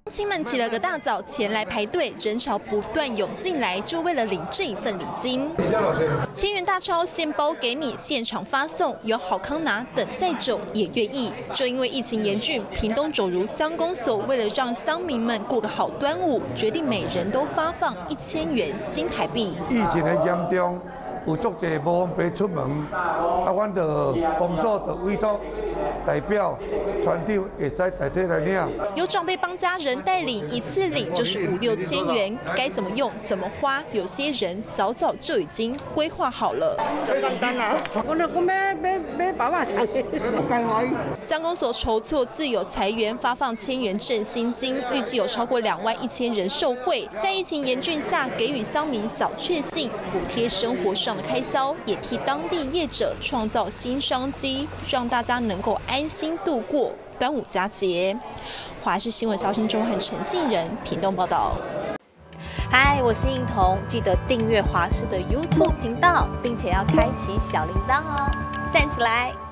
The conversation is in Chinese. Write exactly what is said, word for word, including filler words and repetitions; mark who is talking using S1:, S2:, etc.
S1: 亲们起了个大早前来排队，人潮不断涌进来，就为了领这一份礼金。千元大钞现包给你，现场发送，有好康拿，等再久也愿意。正因为疫情严峻，屏东九如乡公所为了让乡民们过个好端午，决定每人都发放一千元新台币。
S2: 疫情的严重。 有足侪无方便出门，啊，阮就公所就委托代表团长会使代替来领。
S1: 有长辈帮家人带领，一次领就是五六千元，该怎么用怎么花，有些人早早就已经规划好了。
S3: 最简单啦，我那我买买买包啊，不干我。
S1: 乡公所筹措自有财源，发放千元振兴金，预计有超过两万一千人受惠。在疫情严峻下，给予乡民小确幸，补贴生活上的开销，也替当地业者创造新商机，让大家能够安心度过端午佳节。华视新闻小新中和陈信仁屏东报道。嗨，我是映彤，记得订阅华视的 YouTube 频道，并且要开启小铃铛哦，站起来。